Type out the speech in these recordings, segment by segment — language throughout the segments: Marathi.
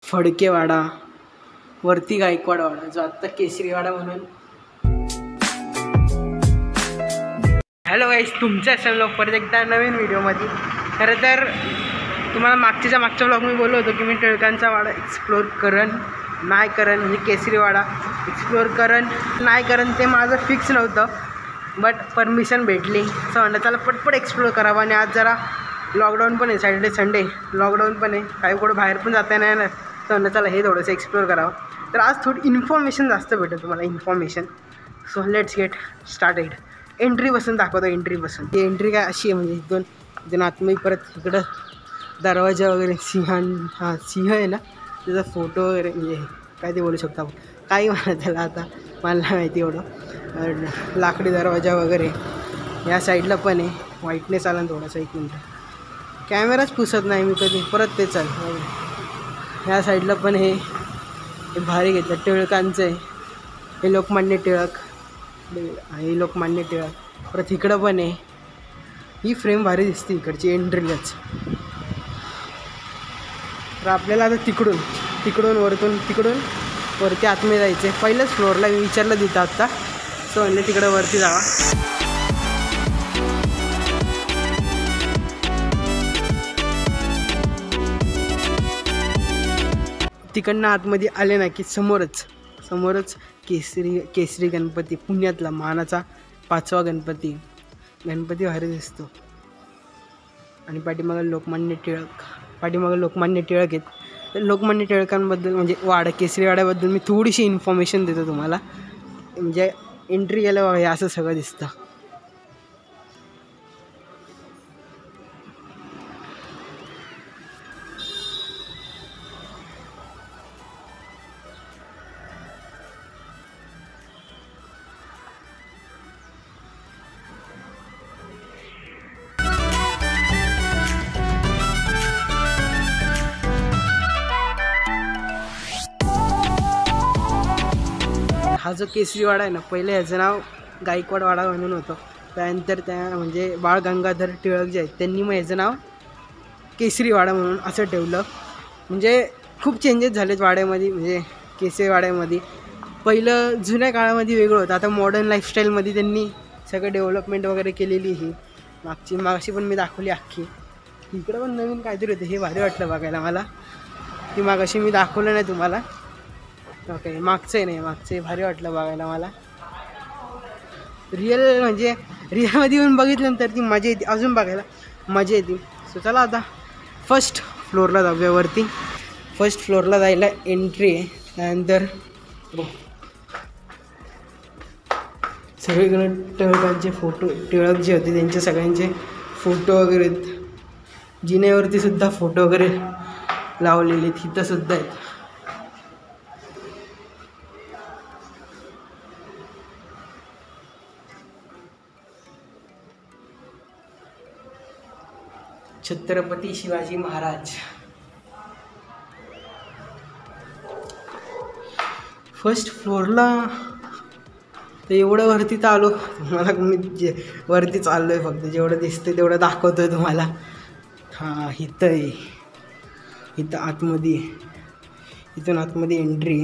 फडकेवाडा, वरती गायकवाडवाडा, जो आत्ता केसरीवाडा म्हणून. हॅलो गाईस, तुमच्या असेल लोक परत एकदा नवीन व्हिडिओमध्ये. खरं तर तुम्हाला मागच्या ब्लॉग मी बोललो होतो की मी टिळकांचा वाडा एक्सप्लोअर नाही करेन, म्हणजे केसरीवाडा एक्सप्लोअर नाही करेन, ते माझं फिक्स नव्हतं. बट परमिशन भेटली, असं म्हणलं त्याला पटपट एक्सप्लोअर करावं. आणि आज जरा लॉकडाऊन पण आहे, सॅटर्डे संडे लॉकडाऊन पण आहे, काही कुठं बाहेर पण जाता नाही येणार, तर म्हणलं त्याला हे थोडंसं एक्सप्लोअर करावं. तर आज थोडी इन्फॉर्मेशन जास्त भेटेल तुम्हाला, information. So let's get started. Entry बसून दाखवतो, एंट्री बसून. ही एंट्री काय अशी आहे, म्हणजे इथून आतमध्ये परत इकडं दरवाजा वगैरे, सिंह आहे ना, त्याचा फोटो वगैरे, म्हणजे काय ते बोलू शकतो आपण, काही म्हणा त्याला, आता मला नाही माहिती एवढं. लाकडी दरवाजा वगैरे या साईडला पण आहे. व्हाईटनेस आला ना थोडासा, एक मिनटं, कॅमेराच पुसत नाही मी कधी, परत ते चाल. ह्या साईडला पण हे भारी घेतलं, टिळकांचं आहे हे, लोकमान्य टिळक, हे लोकमान्य टिळक. परत इकडं पण आहे, ही फ्रेम भारी दिसते इकडची एंट्रीलाच. तर आपल्याला आता तिकडून वरती आतमध्ये जायचं आहे. पहिल्याच फ्लोअरला मी विचारलं तिथं आत्ता, सो म्हणले तिकडं वरती जावा. तिकडनं आतमध्ये आले ना की समोरच केसरी गणपती, पुण्यातला मानाचा 5वा गणपती भारी दिसतो. आणि पाठीमागं लोकमान्य टिळक आहेत. तर लोकमान्य टिळकांबद्दल, म्हणजे केसरीवाड्याबद्दल मी थोडीशी इन्फॉर्मेशन देतो तुम्हाला. म्हणजे एंट्री केल्यावर हे असं सगळं दिसतं. हा जो केसरीवाडा आहे ना, पहिले ह्याचं नाव गायकवाडवाडा म्हणून होतं. त्यानंतर म्हणजे बाळ गंगाधर टिळक जे आहेत त्यांनी मग ह्याचं नाव केसरीवाडा म्हणून असं ठेवलं. म्हणजे खूप चेंजेस झालेत वाड्यामध्ये, म्हणजे केसरीवाड्यामध्ये. पहिलं जुन्या काळामध्ये वेगळं होतं, आता मॉडर्न लाईफस्टाईलमध्ये त्यांनी सगळं डेव्हलपमेंट वगैरे केलेली. ही मागची पण मी दाखवली अख्खी. इकडं पण नवीन काहीतरी होतं, हे भारी वाटलं बघायला मला. ती मागाशी मी दाखवलं नाही तुम्हाला. ओके, मागचं भारी वाटलं बघायला मला. रिअलमध्ये येऊन बघितल्यानंतर ती मजा येते, अजून बघायला मजा येते. सो चला आता फर्स्ट फ्लोअरला जाऊया. वरती फर्स्ट फ्लोअरला जायला एंट्री आहे. त्यानंतर सगळीकडे टिळकांचे फोटो, टिळक जे होते त्यांचे सगळ्यांचे फोटो वगैरे आहेत. जिन्यावरती सुद्धा फोटो वगैरे लावलेले तिथं सुद्धा आहेत. छत्रपती शिवाजी महाराज. फर्स्ट फ्लोअरला तर एवढं वरती तर आलो मला, मी वरती चाललो आहे, फक्त जेवढं दिसतं तेवढं दाखवतो आहे तुम्हाला. हां, इथं आहे, इथं आतमध्ये, इथून आतमध्ये एंट्री.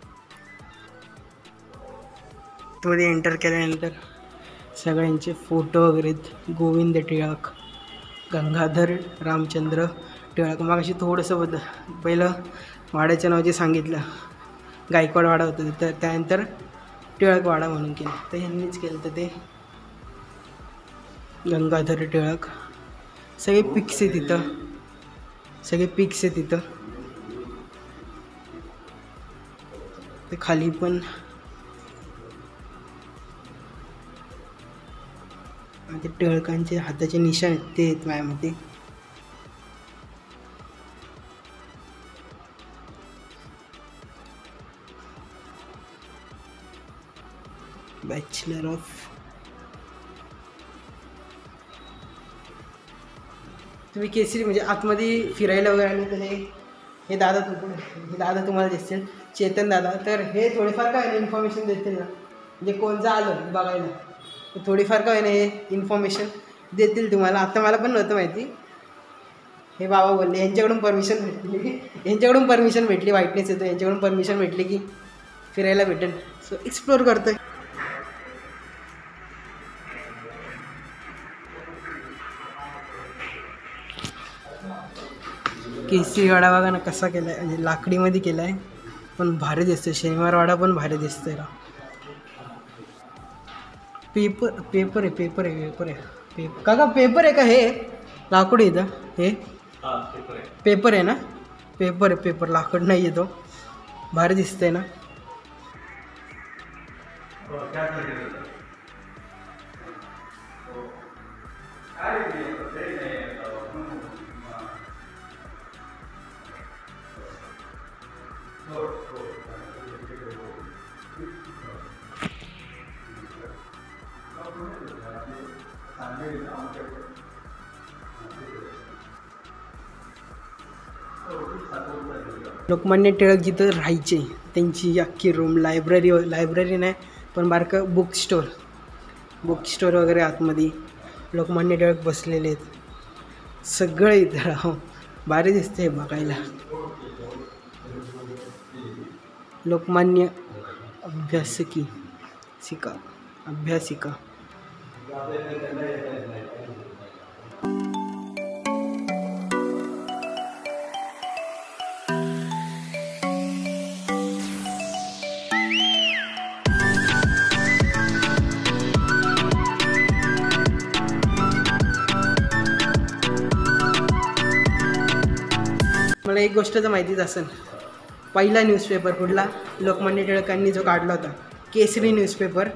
आतमध्ये एंटर केल्यानंतर सगळ्यांचे फोटो वगैरे, गोविंद टिळक, गंगाधर रामचंद्र टिळक. मग अशी थोडंसं पहिलं वाड्याचं नाव जे सांगितलं गायकवाडवाडा होतं, तर त्यानंतर टिळकवाडा म्हणून केलं, तर ह्यांनीच केलं. तर ते गंगाधर टिळक, सगळे पिक्स आहे तिथं, ते खाली पण. ते टिळकांचे हाताचे निशाण आहेत, ते आहेत माझ्यामध्ये. बॅचलर ऑफ, तुम्ही केसरी म्हणजे आतमध्ये फिरायला वगैरे आले तर हे दादा तुम्हाला दिसतील, चेतन दादा. तर हे थोडेफार काय ना इन्फॉर्मेशन देतील ना, म्हणजे कोणचं आलं बघायला, थोडीफार काय ना हे इन्फॉर्मेशन देतील तुम्हाला. आता मला पण नव्हतं माहिती, हे बाबा बोलले यांच्याकडून परमिशन भेटली वाईटनेस येतो, यांच्याकडून परमिशन भेटली की फिरायला भेटेल. सो एक्सप्लोर करतोय. केसरीवाडा बघा ना कसा केला आहे, म्हणजे लाकडीमध्ये केला आहे पण भारी दिसतोय. शनिवारवाडा पण भारी दिसतोय. पेपर आहे काका, पेपर आहे का हे? लाकूड आहे इथं हे, पेपर आहे ना? पेपर लाकूड नाही येतो. भारी दिसतंय ना. लोकमान्य टिळक जिथं राहायचे त्यांची अख्खी रूम, लायब्ररी नाही पण बारकं बुक स्टोर वगैरे आतमध्ये लोकमान्य टिळक बसलेले आहेत. सगळं इथं राहू भारी दिसते बघायला. लोकमान्य अभ्यासिका. मला एक गोष्ट तर माहितीच असेल, पहिला न्यूजपेपर कुठला लोकमान्य टिळकांनी जो काढला होता, केसरी न्यूजपेपर.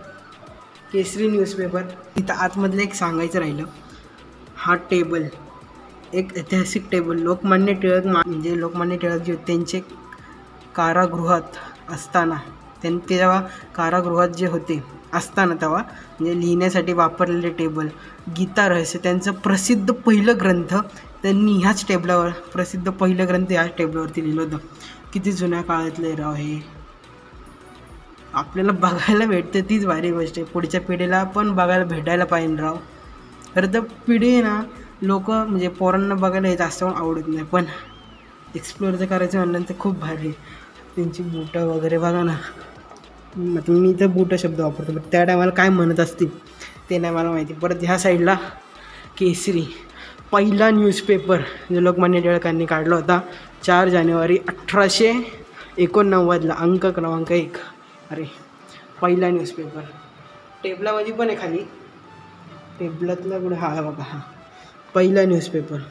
इथं आतमधलं एक सांगायचं राहिलं, हा टेबल एक ऐतिहासिक टेबल. लोकमान्य टिळक जे त्यांचे कारागृहात असताना, तेव्हा कारागृहात जे होते असताना तेव्हा म्हणजे लिहिण्यासाठी वापरलेले टेबल. गीता रहस्य त्यांचं प्रसिद्ध पहिलं ग्रंथ त्यांनी ह्याच टेबलावरती लिहिलं होतं. किती जुन्या काळातलं राव हे. आपल्याला बघायला भेटतं तीच भारी गोष्ट आहे. पुढच्या पिढीला पण बघायला भेटायला पाहिजे राव. खरं तर पिढी ना लोक म्हणजे पोरांना बघायला जास्त आवडत नाही, पण एक्सप्लोअर जर करायचं म्हणलं तर खूप भारी. त्यांची बुटं वगैरे बघा ना. मी तर बुटं शब्द वापरतो, पण त्या टायमाला काय म्हणत असतील ते नाही मला माहिती. परत ह्या साईडला केसरी, पहिला न्यूजपेपर जो लोकमान्य टिळकांनी काढला होता 4 जानेवारी 1889, अंक क्रमांक 1. अरे पहिला न्यूजपेपर. टेबलामध्ये पण आहे खाली, टेबलातला कुठे हा बघा, हा पहिला न्यूजपेपर.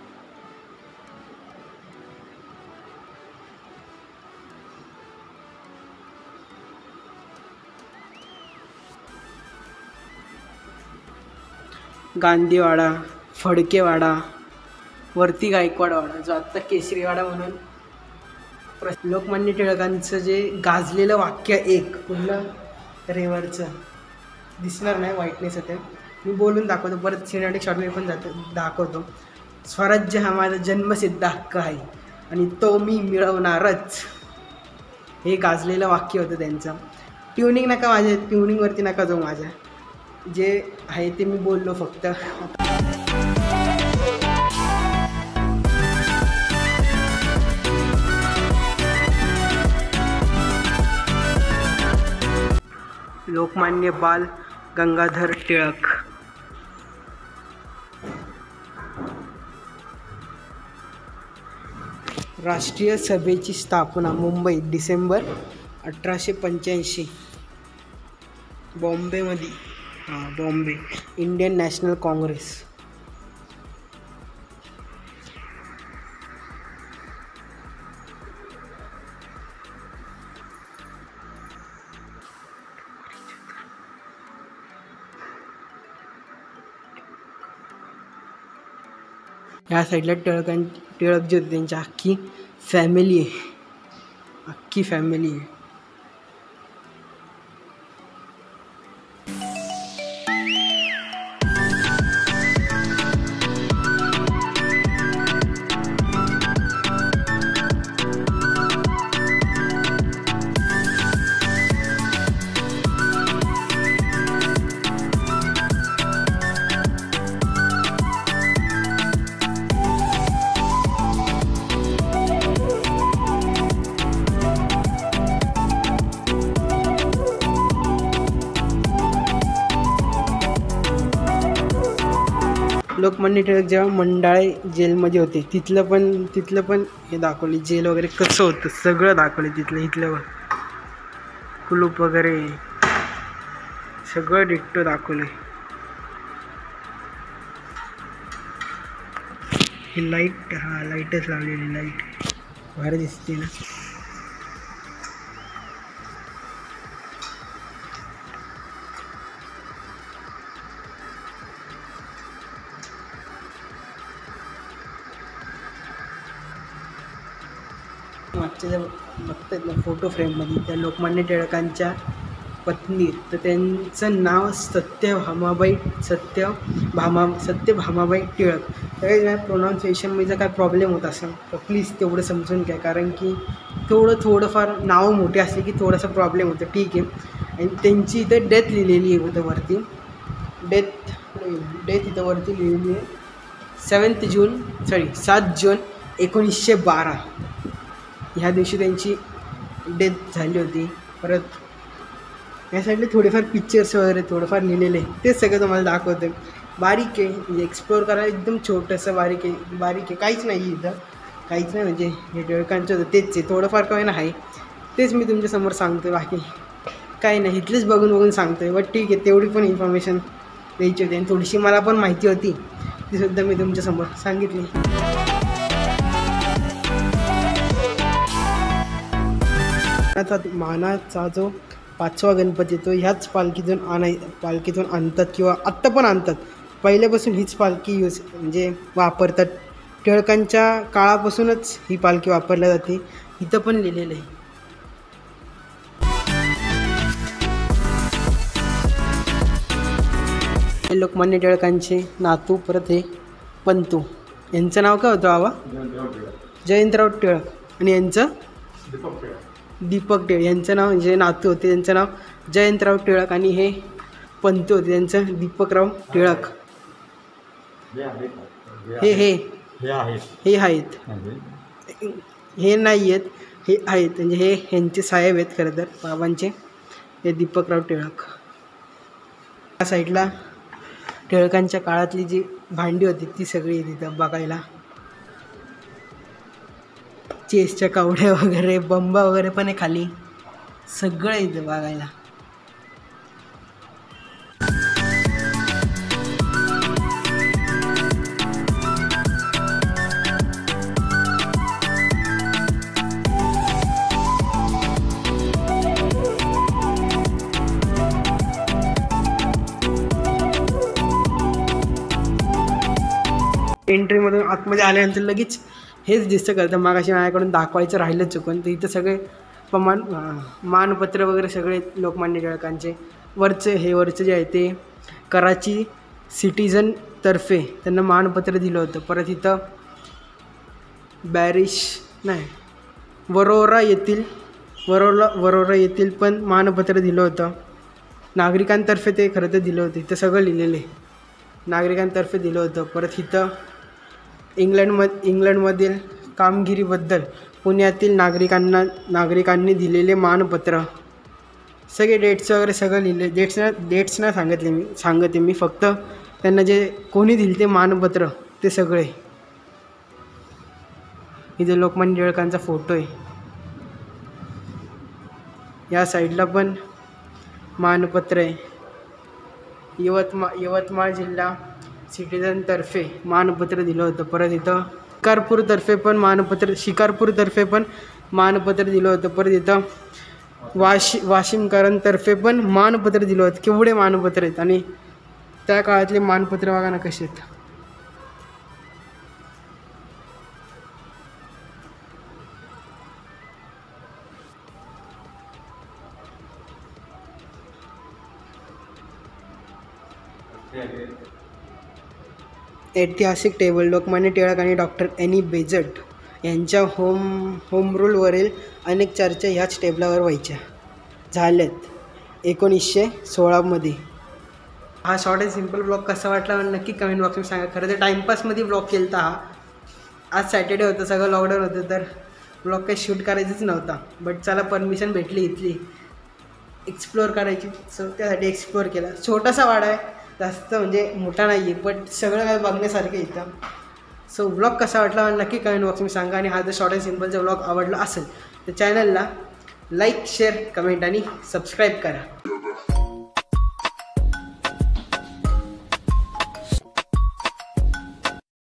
गांधीवाडा, फडकेवाडा, वरती गायकवाडवाडा, जो आत्ता केसरीवाडा म्हणून. लोकमान्य टिळकांचं जे गाजलेलं वाक्य एक कुठलं रेवरचं दिसणार नाही, वाईटनेस होते. मी बोलून दाखवतो, परत सिनेमॅटिक शॉर्टमध्ये पण दाखवतो. स्वराज्य हा माझा जन्मसिद्ध हक्क आहे आणि तो मी मिळवणारच, हे गाजलेलं वाक्य होतं त्यांचं. ट्युनिंगवरती नका जाऊ माझ्या, जे आहे ते मी बोललो फक्त. लोकमान्य बाल गंगाधर टिळक. राष्ट्रीय सभेची स्थापना मुंबई, डिसेंबर 1885. बॉम्बेमध्ये, बॉम्बे, इंडियन नॅशनल काँग्रेस. ह्या साईडला टिळक जे होते त्यांची अख्खी फॅमिली आहे. लोकमान्य टिळक जेव्हा मंडाळे जेलमध्ये होते तिथलं पण हे दाखवले, जेल वगैरे कसं होतं सगळं दाखवले इथलं कुलूप वगैरे सगळं डिट्टो दाखवले. ही लाईट, हा लाईटच लावलेली, लाईट भारी दिसते ना. मागच्या ज्या बघतात ना फोटो फ्रेममध्ये त्या लोकमान्य टिळकांच्या पत्नी, तर त्यांचं नाव सत्यभामाबाई टिळक. त्या प्रोनाऊन्सिएशनमध्ये काय प्रॉब्लेम होत असेल तर प्लीज तेवढं समजून घ्या, कारण की थोडंफार नावं मोठी असली की थोडासा प्रॉब्लेम होतो, ठीक आहे. आणि त्यांची इथं डेथ लिहिलेली आहे, इथं वरती डेथ इथं वरती लिहिलेली आहे 7 जून 1912 ह्या दिवशी त्यांची डेथ झाली होती. परत या साईडला थोडेफार पिक्चर्स वगैरे थोडंफार लिहिलेले आहे, तेच सगळं तुम्हाला दाखवतं. बारीक आहे म्हणजे एक्सप्लोअर करायला एकदम छोटंसं बारीक आहे, काहीच नाही इथं, काहीच नाही म्हणजे हे टिळकांचं होतं तेच आहे, थोडंफार काय ना आहे तेच मी तुमच्यासमोर सांगतो, बाकी काही नाही. इथलेच बघून सांगतो आहे, बट ठीक आहे, तेवढी पण इन्फॉर्मेशन द्यायची होती आणि थोडीशी मला पण माहिती होती तीसुद्धा मी तुमच्यासमोर सांगितली. मानाचा जो 5वा गणपती तो ह्याच पालखीतून आणतात किंवा आत्ता पण आणतात. पहिल्यापासून हीच पालखी म्हणजे वापरतात. टिळकांच्या काळापासूनच ही पालखी वापरली जाते. इथं पण लिहिलेलं आहे. लोकमान्य टिळकांचे नातू परत हे पंतू, यांचं नाव काय होतं बाबा? जयंतराव टिळक. आणि यांचं दीपक टिळक. यांचं नाव जे नातू होते त्यांचं नाव जयंतराव टिळक आणि हे पंतू होते त्यांचं दीपकराव टिळक. हे आहेत, हे नाही आहेत, हे आहेत म्हणजे हे ह्यांचे साहेब आहेत खरं तर बाबांचे. हे दीपकराव टिळक. या साईडला टिळकांच्या काळातली जी भांडी होती ती सगळी तिथं बघायला. चेसच्या कवड्या वगैरे, बंबा वगैरे पण आहे खाली, सगळं इथं बघायला. एंट्रीमधून आतमध्ये आल्यानंतर लगेच हेच दिसतं करतं. मागाशी माझ्याकडून दाखवायचं राहिलं चुकून, तर इथं सगळे मानपत्र वगैरे सगळे लोकमान्य टिळकांचे. वरचं जे आहे ते कराची सिटीजनतर्फे त्यांना मानपत्र दिलं होतं. परत इथं वरोरा येथील पण मानपत्र दिलं होतं. नागरिकांतर्फे ते खरं तर दिलं होतं, इथं सगळं लिहिलेलं आहे, नागरिकांतर्फे दिलं होतं. परत इथं इंग्लंडमधील कामगिरीबद्दल पुण्यातील नागरिकांनी दिलेले मानपत्र, सगळे डेट्स वगैरे सगळं लिहिले. डेट्स नाही सांगते मी फक्त त्यांना जे कोणी दिले ते मानपत्र ते सगळे. इथे लोकमान्य टिळकांचा फोटो आहे. या साईडला पण मानपत्र आहे. यवतमाळ जिल्हा सिटीजनतर्फे मानपत्र दिलं होतं. परत इथं शिकारपूरतर्फे पण मानपत्र दिलं होतं. परत इथं वाशिमकरांतर्फे पण मानपत्र दिलं होतं. केवढे मानपत्र आहेत आणि त्या काळातले मानपत्र बघा ना कसे आहेत. ऐतिहासिक टेबल. लोकमान्य टिळक आणि डॉक्टर एनी बेझंट यांच्या होम रूलवरील अनेक चर्चा ह्याच टेबलावर व्हायच्या झाल्यात 1916 हा शॉर्ट अँड सिम्पल ब्लॉग कसा वाटला नक्की कमेंट बॉक्समध्ये सांगा. खरं तर टाईमपासमध्ये ब्लॉग केला हा. आज सॅटर्डे होतं, सगळं लॉकडाऊन होतं, तर ब्लॉग काही शूट करायचंच नव्हता. बट चला परमिशन भेटली इथली एक्सप्लोअर करायची, सो त्यासाठी एक्सप्लोअर केला. छोटासा वाडा आहे जास्त म्हणजे मोठा नाही आहे, बट सगळं काय बघण्यासारखं इथं. सो व्लॉग कसा वाटला मला नक्की कमेंट बॉक्समध्ये सांगा. आणि हा जर शॉर्ट अँड सिम्पलचा व्लॉग आवडला असेल तर चॅनलला लाईक, शेअर, कमेंट आणि सबस्क्राईब करा.